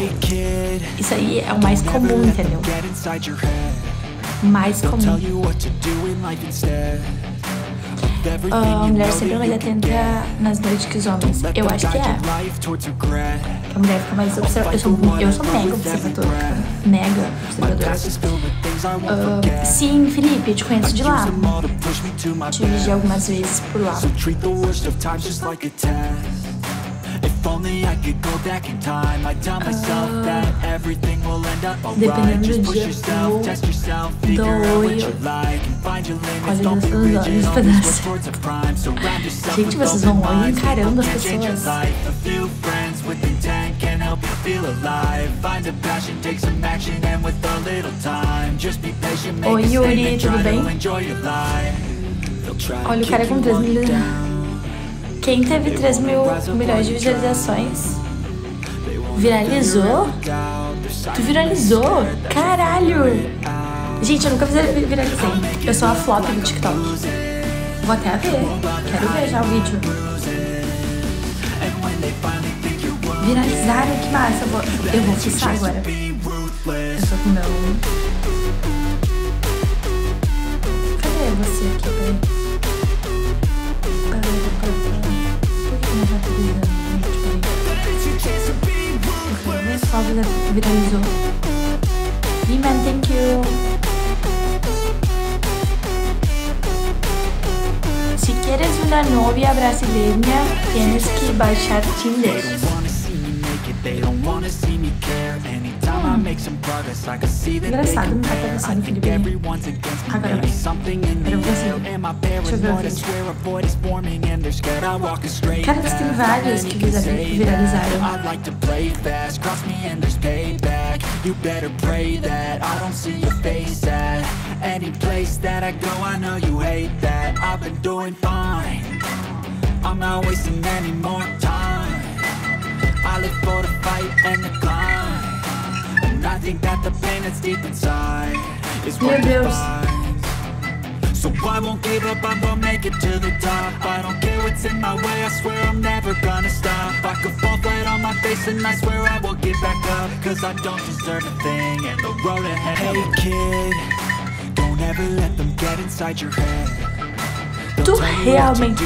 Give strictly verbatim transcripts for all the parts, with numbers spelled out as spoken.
Isso aí é o mais comum, entendeu? Mais comum. A mulher sempre é mais atenta nas noites que os homens. Eu acho que é. A mulher fica mais observadora. Eu sou, eu sou mega observadora. Mega observadora. Uh, sim, Felipe, eu te conheço de lá. Te vi algumas vezes por lá. Uh, dependendo do dia, eu dou oi. Olha nos seus olhos, pedaço. Gente, vocês vão olhar encarando as pessoas. Oi, Yuri, tudo bem? Olha, o cara com três milhões. Quem teve três mil milhões de visualizações viralizou? Tu viralizou? Caralho! Gente, eu nunca viralizei. Eu sou a flop do TikTok. Vou até ver. Quero ver já o vídeo. Viralizaram, que massa. Eu vou, eu vou fuçar agora. Eu tô com meu... Cadê você aqui? Peraí. Viralizó. Iman, thank you. Si quieres una novia brasileña, tienes que baixar Tinder. Engraçado, não tá aparecendo, Felipe. Agora vai. Era você. Deixa eu ver o vídeo. Cara, tem vários que viralizaram. You better pray that I don't see your face at any place that I go. I know you hate that. I've been doing fine. I'm not wasting any more time. I live for the fight and the climb, and I think that the pain that's deep inside is worth the fight. So I won't give up, I won't make it to the top. I don't care what's in my way, I swear I'm never gonna stop. I could fall flat on my face and I swear I will get back up, cause I don't deserve a thing and the road ahead. Hey kid, don't ever let them get inside your head. Tu realmente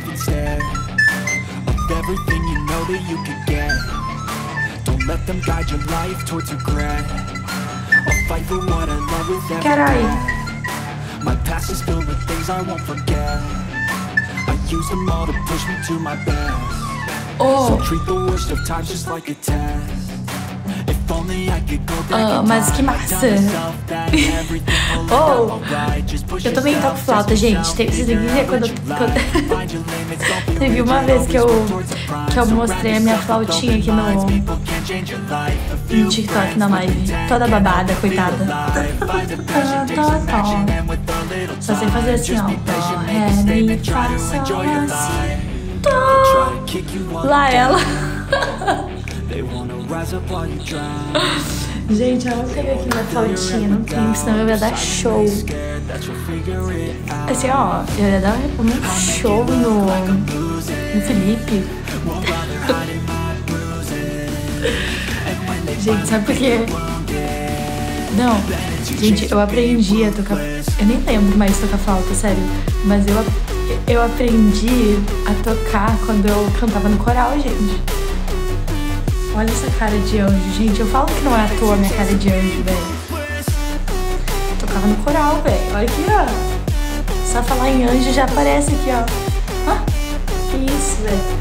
of everything you know that you could get. Don't let them guide your life towards regret. I'll fight for what I love with every breath. My past is filled with things I won't forget. I use them all to push me to my best. Oh. So treat the worst of times just like a test. If only I could go back. Oh, mas que massa! Oh, eu também toco flauta, gente. Vocês têm que ver quando eu... Quando... Teve uma vez que eu, que eu mostrei a minha flautinha aqui no, no TikTok, na live. Toda babada, coitada. Só sei fazer assim, ó. Dó, ré, mi, fá, sol, lá, si, dó. Lá ela. Gente, eu queria aqui minha flautinha, não tem, senão eu ia dar show. Assim, ó, eu ia dar um show no, no Felipe. Gente, sabe por quê? Não, gente, eu aprendi a tocar... Eu nem lembro mais de tocar flauta, sério. Mas eu, eu aprendi a tocar quando eu cantava no coral, gente. Olha essa cara de anjo, gente. Eu falo que não é à toa minha cara de anjo, velho. Tocava no coral, velho. Olha aqui, ó. Só falar em anjo já aparece aqui, ó. Ah, que isso, velho.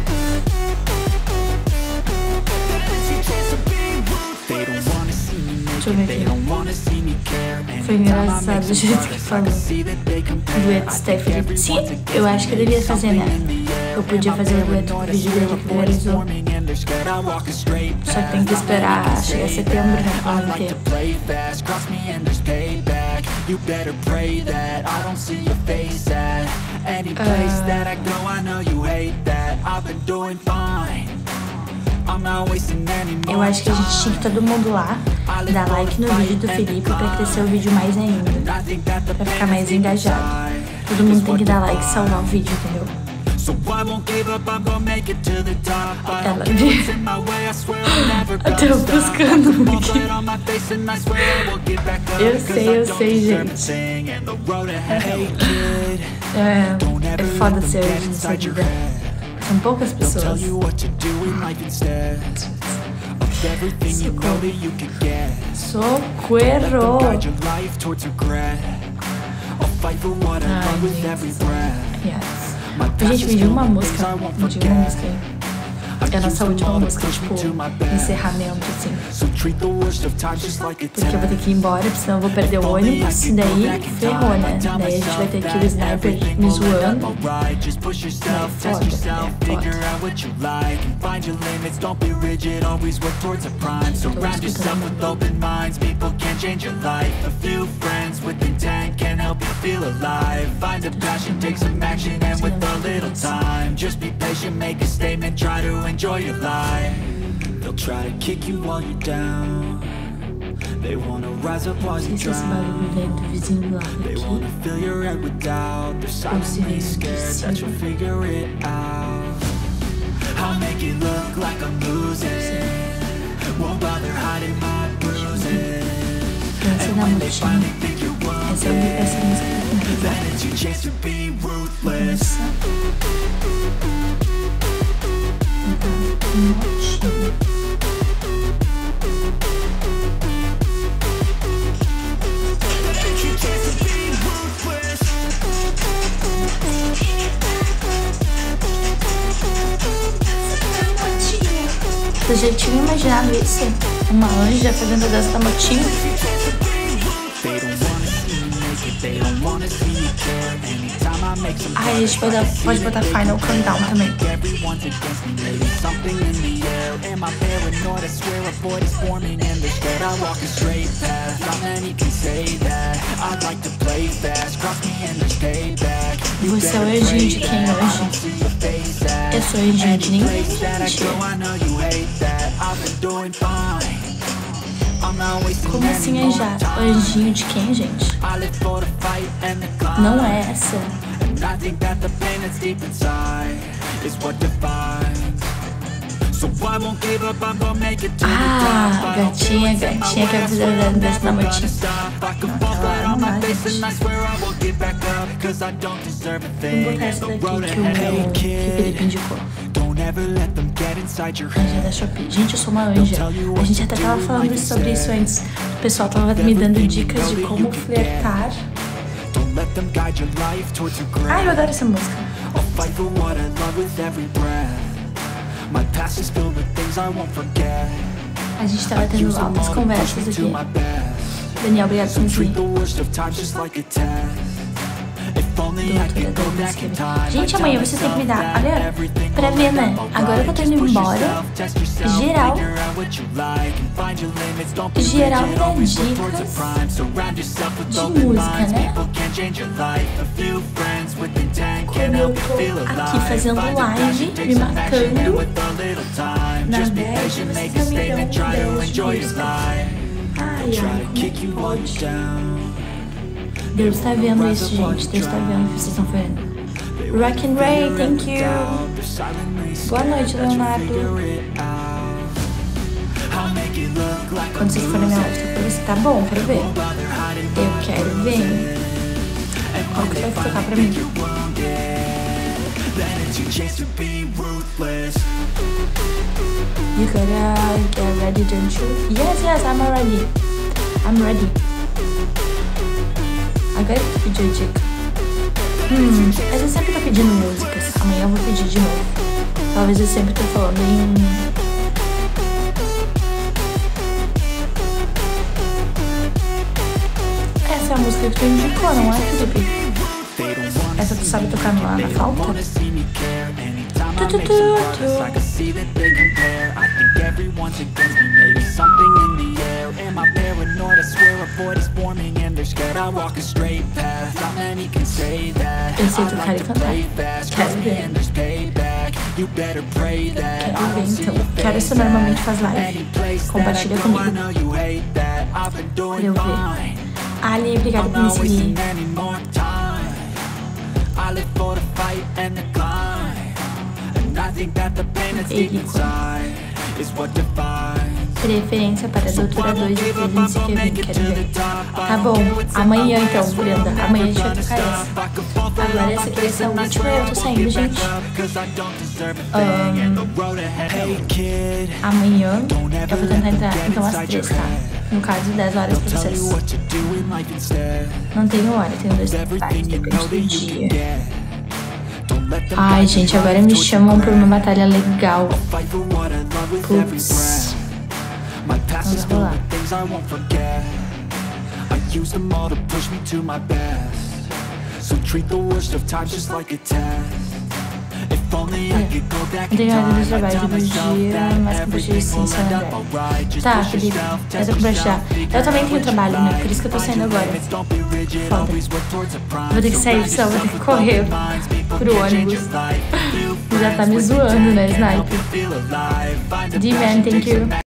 Deixa eu ver aqui. Foi engraçado do jeito que falou. Dueto Stephanie. Sim, eu acho que eu devia fazer, né? Eu podia fazer o dueto com o vídeo dele que viralizou. Só que tem que esperar chegar setembro, né? Pra não ter. Eu acho que a gente tinha que todo mundo lá dar like no vídeo do Felipe pra crescer o vídeo mais ainda, pra ficar mais engajado. Todo mundo tem que dar like e salvar o vídeo, entendeu? So I won't give up, I'm gonna make it to the top. I Ela don't care what's in my way, I swear I'm never gonna Até eu stop. buscando Put aqui. blood on my face and I swear I will get back up. Eu sei, eu sei, gente. And the road ahead, hey kid, É, don't é ever foda let ser them hoje get nessa inside your vida. head. São poucas They'll tell pessoas. you what to do in life instead of everything you know that you could get. Let them Socorro! guide your life towards regret. I'll fight for what I Ai, love with gente. every breath. Yes. My past Gente, is me diga filled uma with things música. I won't Me diga uma forget. música aí. I É a nossa use them última all to música, push me tipo, to my best. encerramento, assim. So treat the worst of times just like a Porque eu vou ter test. que ir embora, porque senão eu vou perder o ônibus. E daí ferrou, né? Daí a gente vai ter que ir o sniper me zoando. Just push yourself, É test foda, yourself, é figure foda. out what you like and find your limits. Don't be rigid, always work towards a prime. Surround yourself with open minds, people can change your life. A few friends with intent can help you feel alive. Find a passion, take some action, and with a little time, just be patient, make a statement, try to enjoy your life. They'll try to kick you while you're down. They wanna rise up while Não you're sei se esse barulho drown. vem do vizinho do lado They aqui. wanna fill your head with doubt. They're silently scared that you'll figure it out. I'll make it look like I'm losing. Won't bother hiding my bruises. Essa é da When they Motinha. finally think you're Essa, é- essa música é wounded, muito then it's your chance to be ruthless. Motinha. It's your chance to be ruthless. Você já tinha imaginado isso? Uma anja fazendo a dança da Motinha? They don't wanna see you make it. They don't wanna see you care. Anytime I make some Ai, a gente pode, pode botar Final Countdown também. everyone's against me, maybe something in the air. Am I paranoid? I swear a void is forming and they're scared I walk a straight path. Not many can say that. I'd like to play fast, cross me and there's payback. You Você é o better anjinho pray de quem that I hoje? don't see your face at Eu sou anjinho de any ninguém, place that I gente. go, I know you hate that. I've been doing fine. I'm not wasting Como assim any more anjar? time. Anjinho de quem, gente? I live for the fight and the climb. Não é essa. And I think that the pain that's deep inside is what defines. So I won't give up, I'm gonna make it to the top. Ah, I don't feel gatinha, it's in my gatinha que way, I vai fazer swear a I'm dança da never Motinha. gonna stop. I can fall Ela flat não on my vai, face gente. and I swear I will get back up. Cause I don't deserve a Vou thing. botar And essa the daqui road que o, ahead, hey que o Felipe kid, indicou. don't ever let them get inside your Anja da head. Shopee. Gente, eu sou uma anja. A gente até tava falando sobre isso antes. O pessoal tava me dando dicas de como flertar. Don't let them guide your life towards regret. Ai, eu adoro essa música. I'll fight for what I love with every breath. My past is filled with things I won't forget. A gente tava tendo Use them altas all to push conversas me to aqui. my best. Daniel, obrigado por me Treat seguir. the worst of times just like a test. If only I could go back in time. Gente, amanhã você tem que me dar, olha, pra ver, né? Agora que eu tô indo embora, geral, geral me dá dicas de música, né? Como eu tô aqui fazendo live, me marcando na bad, vocês me dão ideias de música. Ai, ai, como que pode? Deus tá vendo isso, gente. Deus tá vendo o que vocês estão fazendo. Rock and Ray, thank you. Boa noite, Leonardo. Quando vocês forem na minha live, pra você tá bom, quero ver. Eu quero ver. Qual que vai tocar pra mim? You gotta get ready, don't you? Yes, yes, I'm ready. I'm ready. Agora que tu pediu dica. Hum, mas eu sempre tô pedindo músicas. Amanhã eu vou pedir de novo. Talvez eu sempre tô falando em... Essa é a música que tu indicou, não é, Felipe? Essa tu sabe tocar na, na flauta? Tu, tu, tu, tu. Eu sei tocar e cantar. Quero ver. Quero ver, então. Quero você normalmente faz live. Compartilha comigo. Pra eu ver. Ali, obrigada por me seguir. I live for the fight and the climb. Ele preferência para a doutora dois de trezentos e vinte, quero ver. Tá bom, amanhã então, Brenda. Amanhã a gente vai trocar essa. Agora essa aqui vai ser a última e eu tô saindo, gente. Um, amanhã eu vou tentar entrar então às três, tá? No caso, dez horas pra vocês. Não tenho hora, tenho dois partes, depende do dia. Ai, gente, agora me chamam por uma batalha legal. Putz. Não vai rolar. Não tenho hora de trabalho todo dia, mas com dia sim, só André. Tá, Felipe, eu tô com já. Eu também tenho trabalho, né? Por isso que eu tô saindo agora. Foda. Vou ter que sair, só vou ter que correr pro ônibus. Já tá me zoando, né, Sniper? D-Man, thank you.